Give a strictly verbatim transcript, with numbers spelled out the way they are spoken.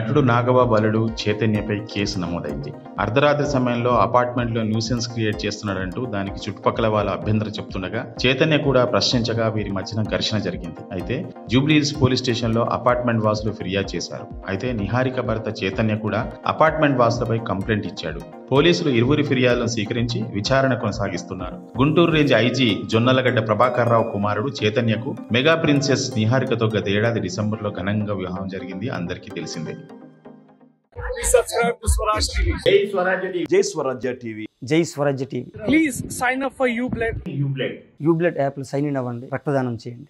నటుడు నాగబాబు అల్లుడు చైతన్యపై కేసు నమోదైంది. అర్ధరాత్రి సమయంలో అపార్ట్మెంట్లో న్యూసెన్స్ క్రియేట్ చేస్తున్నాడంటూ దానికి చుట్టుపక్కల వాళ్ళ అభ్యంతరం చెప్తుండగా చైతన్య కూడా ప్రశ్నించగా వీరి మధ్యన ఘర్షణ జరిగింది. అయితే జూబ్లీహిల్స్ పోలీస్ స్టేషన్లో అపార్ట్మెంట్ వాసులు ఫిర్యాదు చేశారు. అయితే నిహారిక భర్త చైతన్య కూడా అపార్ట్మెంట్ వాసులపై కంప్లైంట్ ఇచ్చాడు. పోలీసులు ఇరువురి ఫిర్యాదులను స్వీకరించి విచారణ కొనసాగిస్తున్నారు. గుంటూరు రేంజ్ ఐజీ జొన్నలగడ్డ ప్రభాకర్ రావు కుమారుడు చైతన్యకు మెగా ప్రిన్సెస్ నిహారికతో గత ఏడాది డిసెంబర్లో ఘనంగా వివాహం జరిగింది. అందరికీ తెలిసిందే. Please subscribe to Swaraj T V. Jai Swarajya T V. Jai Swarajya T V. Jai Swarajya TV. Please sign up for Ubled. Ubled. Ubled యాప్లో సైన్ ఇన్ అవ్వండి, రక్తదానం చేయండి.